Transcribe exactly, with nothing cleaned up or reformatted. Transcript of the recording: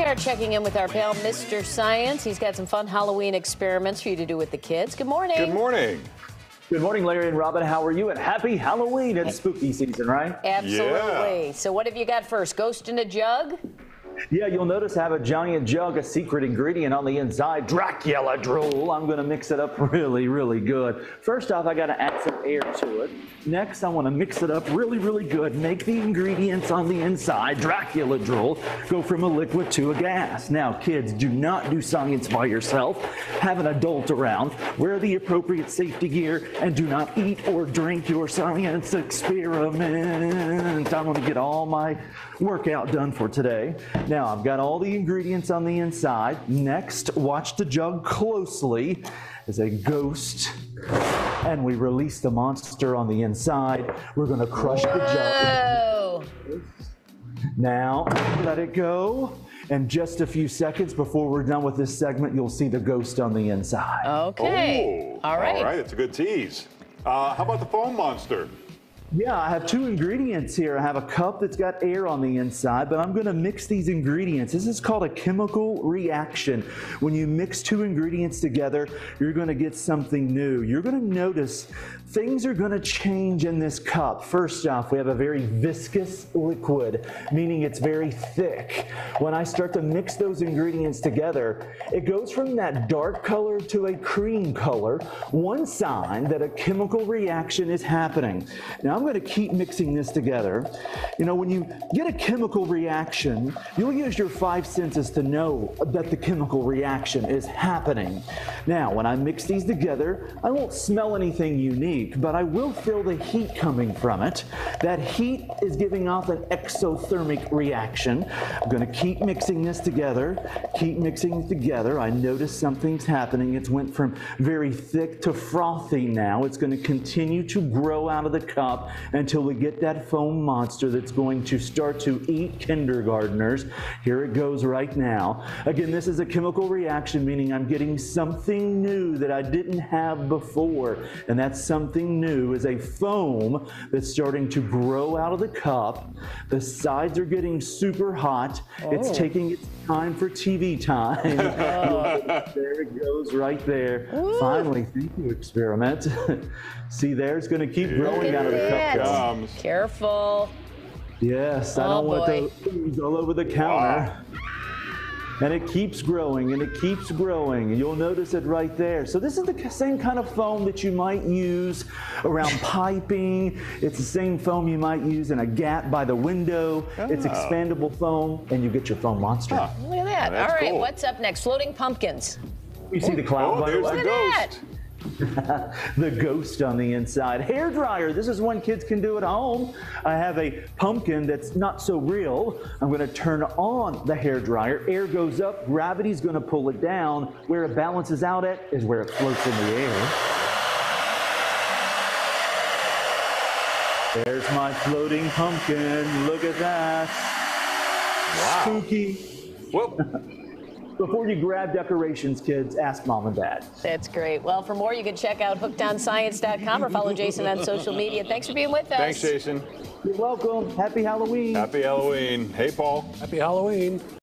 are checking in with our pal, Mister Science. He's got some fun Halloween experiments for you to do with the kids. Good morning. Good morning. Good morning, Larry and Robin. How are you? And happy Halloween. It's spooky season, right? Absolutely. Yeah. So what have you got first? Ghost in a jug? Yeah, you'll notice I have a giant jug, a secret ingredient on the inside, Dracula drool. I'm going to mix it up really, really good. First off, I got to add some air to it. Next, I want to mix it up really, really good. Make the ingredients on the inside, Dracula drool, go from a liquid to a gas. Now, kids, do not do science by yourself. Have an adult around. Wear the appropriate safety gear and do not eat or drink your science experiment. I'm going to get all my workout done for today. Now, I've got all the ingredients on the inside. Next, watch the jug closely as a ghost. And we release the monster on the inside. We're going to crush Whoa. the jug. Now, let it go. And just a few seconds before we're done with this segment, you'll see the ghost on the inside. Okay. Oh, all right. All right, it's a good tease. Uh, how about the foam monster? Yeah, I have two ingredients here. I have a cup that's got air on the inside, but I'm going to mix these ingredients. This is called a chemical reaction. When you mix two ingredients together, you're going to get something new. You're going to notice things are going to change in this cup. First off, we have a very viscous liquid, meaning it's very thick. When I start to mix those ingredients together, it goes from that dark color to a cream color, one sign that a chemical reaction is happening. Now, I'm going to keep mixing this together. You know, when you get a chemical reaction, you'll use your five senses to know that the chemical reaction is happening. Now, when I mix these together, I won't smell anything unique, but I will feel the heat coming from it. That heat is giving off an exothermic reaction. I'm going to keep mixing this together, keep mixing it together. I notice something's happening. It's went from very thick to frothy now. It's going to continue to grow out of the cup until we get that foam monster that's going to start to eat kindergartners. Here it goes right now. Again, this is a chemical reaction, meaning I'm getting something new that I didn't have before. And that something new is a foam that's starting to grow out of the cup. The sides are getting super hot. Oh. It's taking its time for T V time. Oh. There it goes right there. Ooh. Finally, thank you, experiment. See there, it's going to keep growing out of the cup. Comes. Careful. Yes, I oh, don't want boy. those things all over the counter. Wow. And it keeps growing and it keeps growing. You'll notice it right there. So this is the same kind of foam that you might use around piping. It's the same foam you might use in a gap by the window. Oh. It's expandable foam, and you get your foam monster. Oh, look at that. That's all right, cool. What's up next? Floating pumpkins. You see the cloud oh, by the there's way? the ghost. The ghost on the inside. Hair dryer. This is one kids can do at home. I have a pumpkin that's not so real. I'm going to turn on the hair dryer. Air goes up. Gravity's going to pull it down. Where it balances out at is where it floats in the air. There's my floating pumpkin. Look at that. Wow. Spooky. Whoop. Before you grab decorations, kids, ask mom and dad. That's great. Well, for more, you can check out hooked on science dot com or follow Jason on social media. Thanks for being with us. Thanks, Jason. You're welcome. Happy Halloween. Happy Halloween. Hey, Paul. Happy Halloween.